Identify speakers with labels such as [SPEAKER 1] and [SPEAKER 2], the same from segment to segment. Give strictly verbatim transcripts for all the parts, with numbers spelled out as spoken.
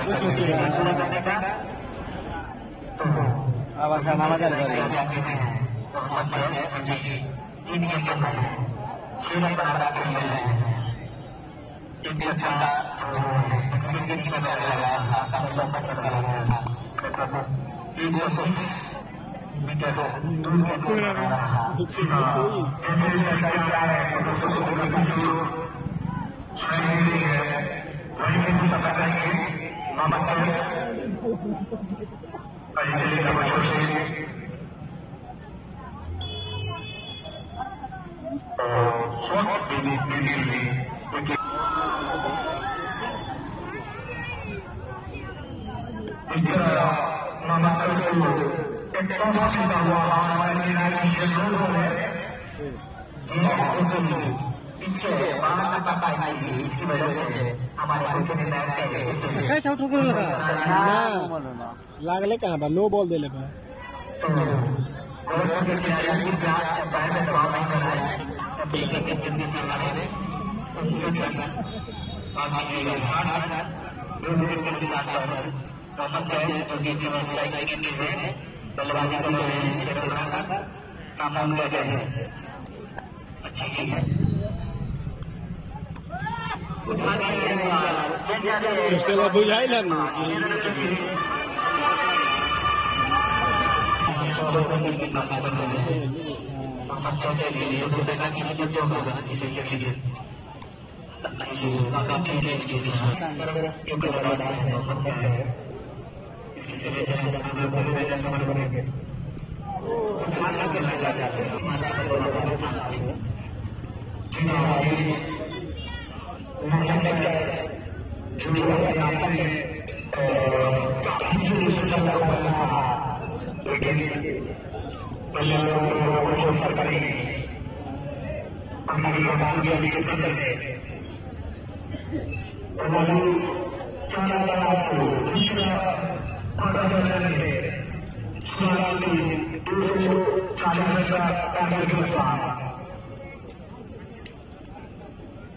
[SPEAKER 1] Awas sama macam ni.
[SPEAKER 2] ini yang kena sila berharap ini ini cara mungkin kita adalah akan melakukan cara tetapi ini proses kita dulu itu adalah ini saya untuk sebuah video saya ini ini bisa katakan mama saya ini sama proses Soal ini ini ini jika nama tersebut informasi bahwa orang ini lagi seluruh tidak tersebut इसके बात पता है कि इसकी वजह से हमारे आंखों में दर्द है
[SPEAKER 1] कैसे आउट कर लगा ना लागले कहां बा नो बॉल देले बा
[SPEAKER 2] तो और के किनारे की जांच पहले में दवा नहीं कराए देखे के जल्दी से लाने उनसे चलना बाकी ये साथ दो दिन के साथ साथ वापस गए तो किसी व्यवसाय के लिए है बल्लेबाजी को छेड़ रहा था सामान ले गए अच्छी चीज है
[SPEAKER 1] Setelah bujailan.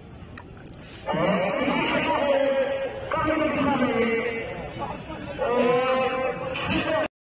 [SPEAKER 2] Oh